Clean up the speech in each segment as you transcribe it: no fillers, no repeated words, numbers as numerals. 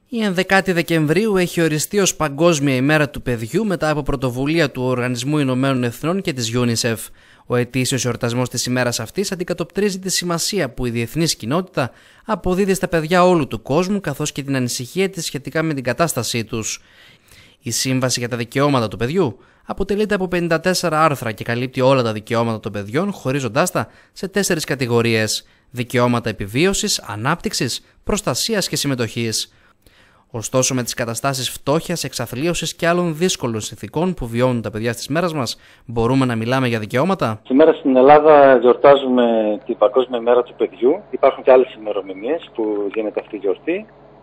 Η 11η Δεκεμβρίου έχει οριστεί ως Παγκόσμια ημέρα του παιδιού μετά από πρωτοβουλία του Οργανισμού Ηνωμένων Εθνών και της UNICEF. Ο ετήσιος εορτασμός της ημέρας αυτής αντικατοπτρίζει τη σημασία που η διεθνής κοινότητα αποδίδει στα παιδιά όλου του κόσμου, καθώς και την ανησυχία της σχετικά με την κατάστασή τους. Η Σύμβαση για τα Δικαιώματα του Παιδιού αποτελείται από 54 άρθρα και καλύπτει όλα τα δικαιώματα των παιδιών, χωρίζοντάς τα σε 4 κατηγορίες: δικαιώματα επιβίωσης, ανάπτυξης, προστασίας και συμμετοχής. Ωστόσο, με τις καταστάσεις φτώχειας, εξαθλίωσης και άλλων δύσκολων συνθηκών που βιώνουν τα παιδιά στις μέρες μας, μπορούμε να μιλάμε για δικαιώματα? Σήμερα στην Ελλάδα γιορτάζουμε την Παγκόσμια ημέρα του παιδιού. Υπάρχουν και άλλες ημερομηνίες που γίνεται αυτή η γιορτή.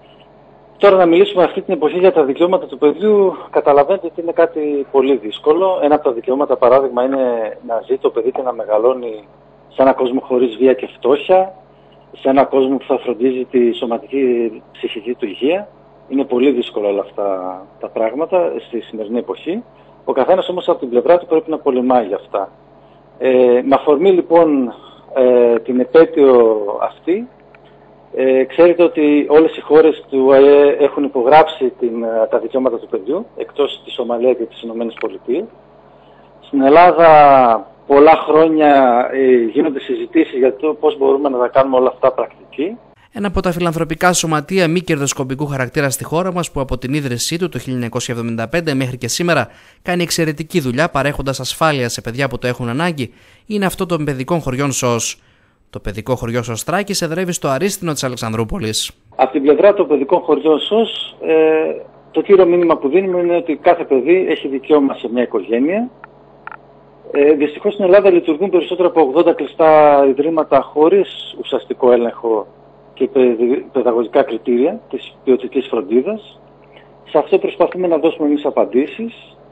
Τώρα να μιλήσουμε αυτή την εποχή για τα δικαιώματα του παιδιού, καταλαβαίνετε ότι είναι κάτι πολύ δύσκολο. Ένα από τα δικαιώματα, παράδειγμα, είναι να ζει το παιδί και να μεγαλώνει σε έναν κόσμο χωρίς βία και φτώχεια, σε έναν κόσμο που θα φροντίζει τη σωματική ψυχική του υγεία. Είναι πολύ δύσκολα όλα αυτά τα πράγματα στη σημερινή εποχή. Ο καθένας όμως από την πλευρά του πρέπει να πολεμάει για αυτά. Με αφορμή λοιπόν την επέτειο αυτή, ξέρετε ότι όλες οι χώρες του ΟΑΕ έχουν υπογράψει τα δικαιώματα του παιδιού, εκτός της Σομαλία και της ΗΠΑ. Στην Ελλάδα πολλά χρόνια γίνονται συζητήσεις για το πώς μπορούμε να τα κάνουμε όλα αυτά πρακτική. Ένα από τα φιλανθρωπικά σωματεία μη κερδοσκοπικού χαρακτήρα στη χώρα μας, που από την ίδρυσή του το 1975 μέχρι και σήμερα κάνει εξαιρετική δουλειά παρέχοντας ασφάλεια σε παιδιά που το έχουν ανάγκη, είναι αυτό των παιδικών χωριών ΣΟΣ. Το παιδικό χωριό Σωστράκης εδρεύει στο Αρίστινο της Αλεξανδρούπολης. Από την πλευρά των παιδικών χωριών ΣΟΣ, το κύριο μήνυμα που δίνουμε είναι ότι κάθε παιδί έχει δικαίωμα σε μια οικογένεια. Δυστυχώς στην Ελλάδα λειτουργούν περισσότερα από 80 κλειστά ιδρύματα χωρίς ουσιαστικό έλεγχο και παιδαγωγικά κριτήρια της ποιοτικής φροντίδας. Σε αυτό προσπαθούμε να δώσουμε εμείς απαντήσεις.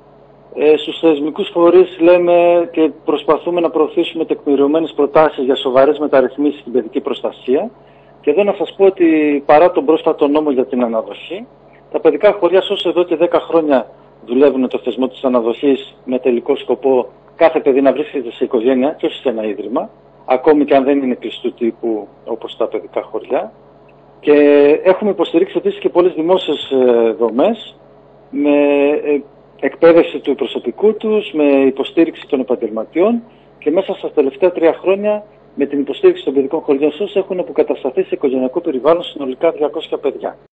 Στους θεσμικούς φορείς λέμε και προσπαθούμε να προωθήσουμε τεκμηριωμένες προτάσεις για σοβαρές μεταρρυθμίσεις στην παιδική προστασία. Και εδώ να σας πω ότι παρά τον πρόσφατο νόμο για την αναδοχή, τα παιδικά χωριά όσο εδώ και 10 χρόνια δουλεύουν το θεσμό της αναδοχής με τελικό σκοπό κάθε παιδί να βρίσκεται σε οικογένεια και όχι σε ένα ίδρυμα, ακόμη και αν δεν είναι κλειστού τύπου όπως τα παιδικά χωριά. Και έχουμε υποστηρίξει επίσης και πολλές δημόσιες δομές με εκπαίδευση του προσωπικού τους, με υποστήριξη των επαγγελματιών, και μέσα στα τελευταία 3 χρόνια με την υποστήριξη των παιδικών χωριών ΣΟΣ έχουν αποκατασταθεί σε οικογενειακό περιβάλλον συνολικά 200 παιδιά.